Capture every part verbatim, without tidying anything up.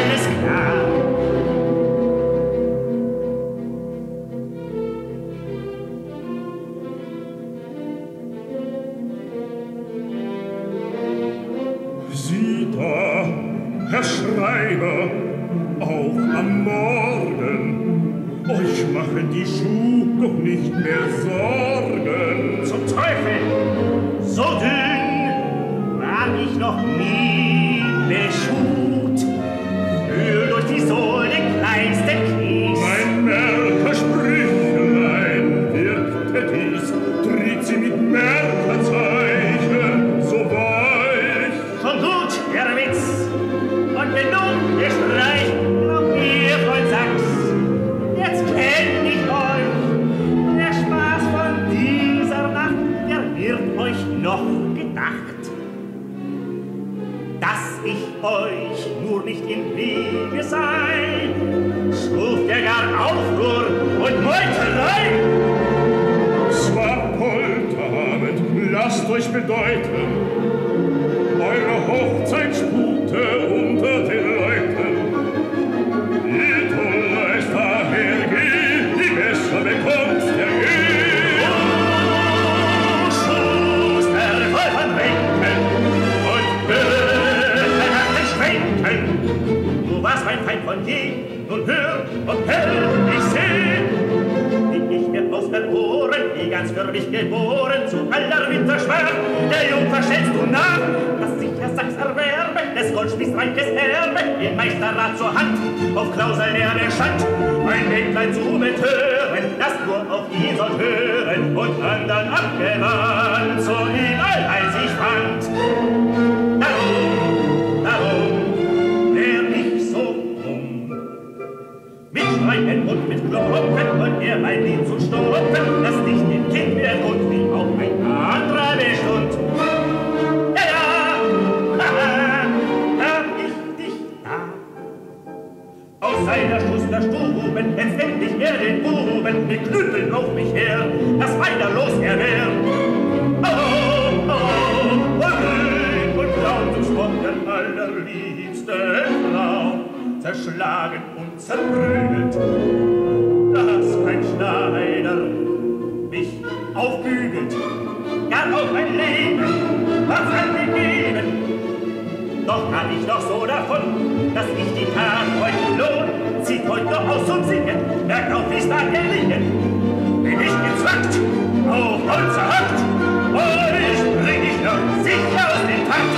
alles klar. Sieh da, Herr Schreiber, auch am Morgen, euch machen die Schuh doch nicht mehr Sorgen. Zum Teufel! So dünn war ich noch nie beschut. Fühl durch die Sohle kleinste Kies. Mein Merkersprüchlein wirkte dies, tritt sie mit Merkerzeichen so weich. Schon gut, der Witz. Und genug der Streich, glaub mir, Freund Sachs. Jetzt kenn ich euch. Der Spaß von dieser Nacht, der wird euch noch gedacht. Dass ich euch nur nicht im Wege sei, schuf der gar Aufruhr und Meuterei. Zwar Polterabend, lasst euch bedeuten, eure Hochzeit spukte unter den Leuten. Die Tollheit daher geht, die besser bekommt der geht. Oh, Schuster, voll von Winken und Böse nach den Schwenken. Du warst mein Feind von je, nun hör und hör, ich seh, wie ich mir aus den Ohren, wie ganz für mich geboren, zu aller Winterschwach, der Jungfer stellst du nach, dass sich Herr Sachs erwerbe, des Goldschmieds reiches Erbe, den Meisterrat zur Hand, auf Klausel der der Schand, ein Mägdlein zu betören, das nur auf ihn soll hören, und andern abgewandt, so überall als ich fand. Darum, darum, wär ich so dumm, mit Schreien und mit Klopfen und er mein Lied zu stopfen, dass nicht dem Kind mehr gut wie auch ein anderer bestund. Ja, ja, haha, hab ich dich da. Aus seiner Schusterstube entfällt er den Buben mit Knüppeln auf mich her, dass weiter los er wär. Oh, oh, oh, ruhig und laut zum Spott der allerliebste Frau, zerschlagen und zerprügelt, dass mein Schneider mich aufbügelt, gar auf mein Leben was angegeben. Doch kann ich doch so davon, dass ich die Tat heute lohn, zieht heute noch aus zum Singen, merkt auf, wie's da gelingen. Bin ich gezwackt, auf Holz erhackt, euch bring ich noch sicher aus dem Takt.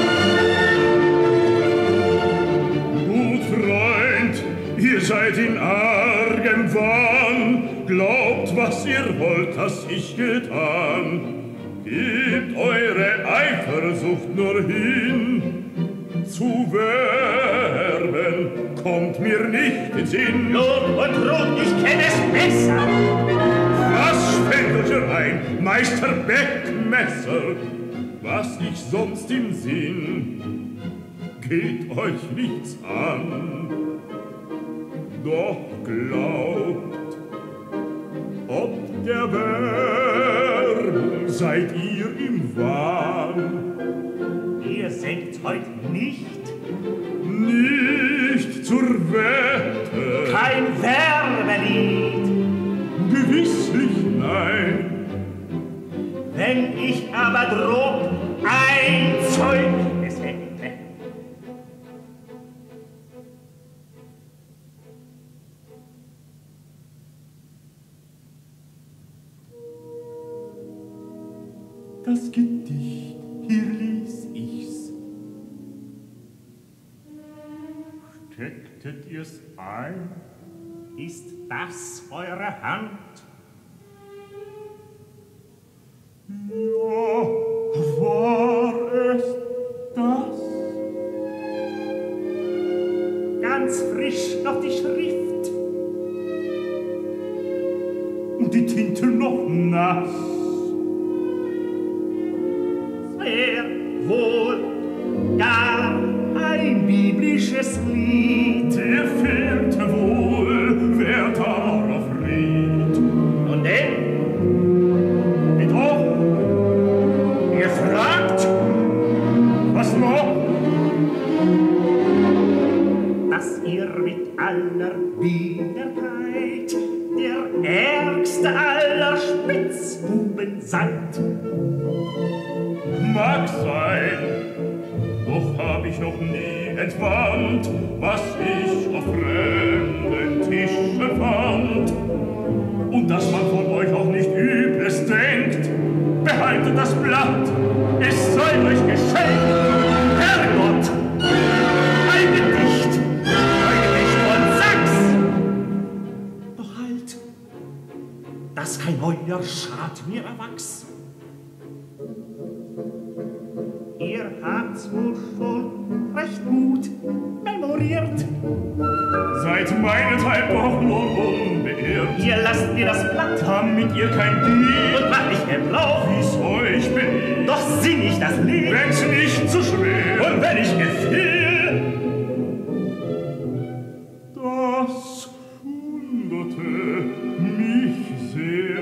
Gut, Freund, ihr seid in argem Wahn, glaubt, was ihr wollt, dass ich getan. Gebt eure Eifersucht nur hin, zu werben kommt mir nicht in Sinn. Lohn und Ruhm, ich kenn es besser. Was fällt euch ein, Meister Beckmesser, was ich sonst im Sinn? Geht euch nichts an, doch glaubt, ob der Werbung seid ihr im Wahn. Ihr singt heut nicht? Nicht zur Wette. Kein Werbelied? Gewisslich nein. Wenn ich aber drob ein Zeugnis hätte. Das Gedicht, hier lies ich's. Stecktet ihr's ein? Ist das eure Hand? Ja, war es das? Ganz frisch noch die Schrift. Und die Tinte noch nass. Wär wohl gar ein biblisches Lied. Der fehlte wohl, wer darauf riet. Und denn? Mit auch? Ihr fragt? Was noch? dass ihr mit aller Biederkeit der ärgste aller Spitzbuben seid. Mag sein, doch hab ich noch nie entwandt, was ich auf fremden Tischen fand. Und dass man von euch auch nicht Übles denkt, behaltet das Blatt, es sei euch geschenkt. Herrgott, ein Gedicht, ein Gedicht von Sachs. Doch halt, dass kein neuer Schad mir erwachs. Ihr habt's wohl schon recht gut memoriert. Seid meinethalb doch nur unbeirrt. Ihr lasst mir das Blatt, damit ihr kein Dieb und mach ich im Lauf, wie's euch beliebt. doch sing ich das Lied, Wenn's nicht zu schwer und wenn ich gefiel, das wunderte mich sehr.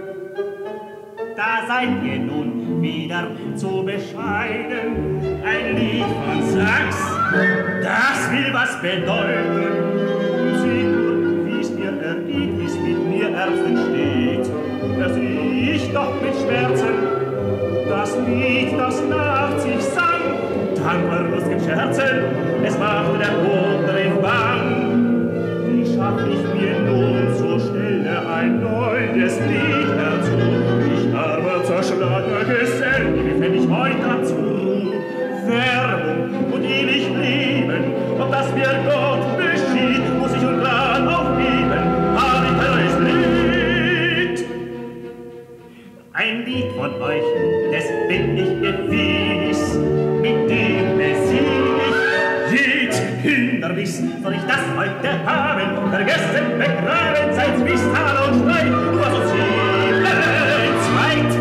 da seid ihr nun wieder zu bescheiden. Ein Lied von Sachs, das will was bedeuten. Seht nur, wie's mir ergeht, wie's mit mir Ärzten steht. Da seh ich doch mit Schmerzen das Lied, das nach sich sang. Dank war lustigen Scherzen, es machte der Boden bang. Wie schaff ich mir nun zur Stelle ein neues Lied dazu? Ich armer, zerschlagener Gesell, wie fänd ich heut dazu? Werbung und ewig Leben, ob das mir Gott beschied, muss ich und Plan aufgeben, hab ich ein neues Lied. Ein Lied von euch, des bin ich gewiss, mit dem besieg ich jed Hindernis. Soll ich das heute haben, vergessen, begraben, seit Zwist, und Streit, nur so ziemlich zweit.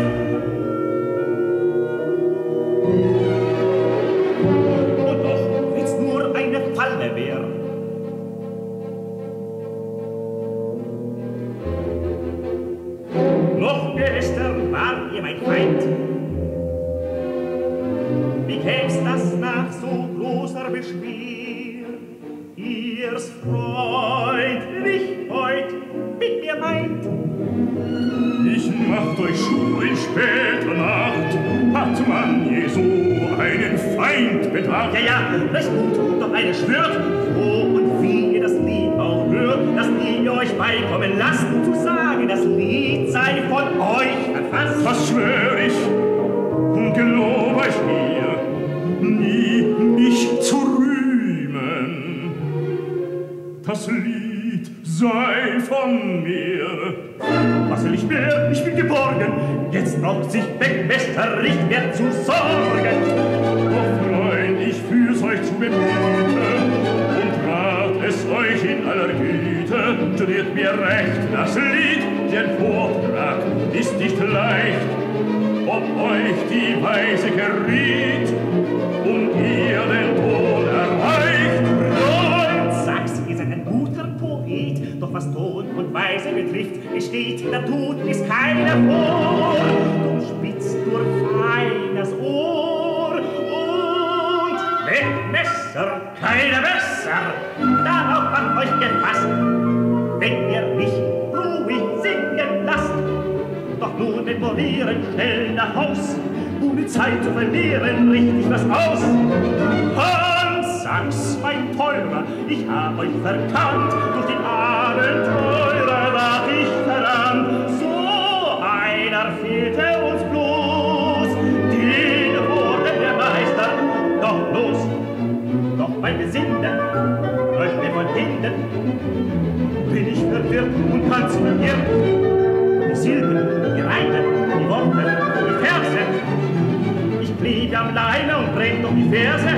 Und doch, wenn's nur eine Falle wär, noch gestern war ihr mein Feind. Wie käm's das nach so großer Beschwer? Ihr's Freund nicht heut mit mir meint. Ich macht euch Schuh in später Nacht, hat man je so einen Feind bedacht. Ja, ja, recht gut, doch eine schwört, wo und wie ihr das Lied auch hört, dass ihr euch beikommen lasst, zu sagen, das Lied sei von euch verfasst. Das schwör ich und gelob euch mir, nie mich zu rühmen. Das Lied sei von mir. Was will ich mehr? Ich bin geborgen. Jetzt braucht sich Beckmester nicht mehr zu sorgen. Doch, Freund, ich führ's euch zu bemühen und rat es euch in aller Güte. Studiert mir recht das Lied, der Vortrag ist nicht leicht. Ob euch die Weise geriet und ihr den Ton erreicht. Freund, sag's, ihr seid ein guter Poet, doch was Ton und Weise betrifft, es steht, da tut es keiner vor. Du spitzt nur fein das Ohr und mit Messer keiner besser. Darauf hat euch gefasst, wenn ihr mich ruhig singen lasst. Doch nun memorieren schnell nach Haus, ohne Zeit zu verlieren, richtig was aus. Hans Sachs, mein Teurer, ich hab euch verkannt, durch den Abenteurer ward ich verrannt. So einer fehlte uns bloß, den wurde der Meister. Doch los, doch mein Besinnen, läuft mir von hinten, bin ich verwirrt und kann's verlieren. Die Silben, die Reime, die Worte, die Verse, ich blieb am Leine und brennt um die Verse.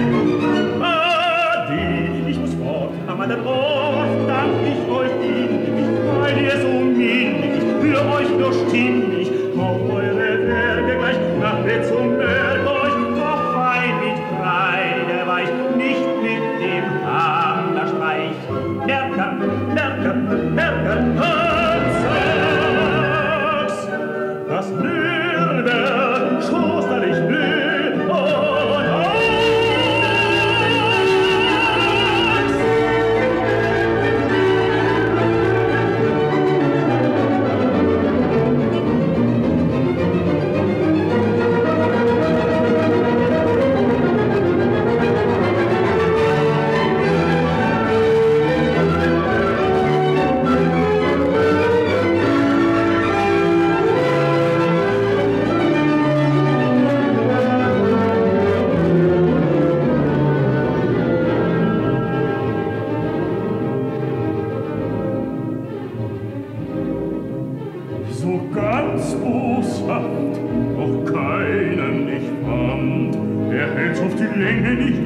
Ade, ich muss fort am anderen Ort, dank ich euch dienlich, weil ihr so minnig, für euch nur stimmig, auf eure Werke gleich nach Witz und Berg euch noch fein mit Kreide weich, nicht mit dem Hammerstreich. Merker, Merker, Merker, Hans Sachs, das Nürnberg schosterlich blüht und Hans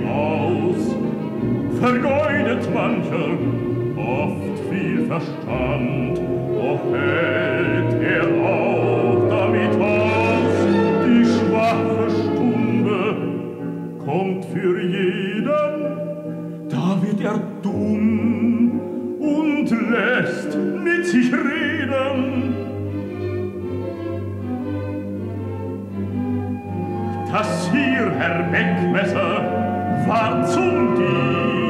aus. Vergeudet mancher oft viel Verstand, doch hält er auch damit aus. Die schwache Stunde kommt für jeden, da wird er dumm und lässt mit sich reden. Das hier, Herr Beckmesser, war zum Dieb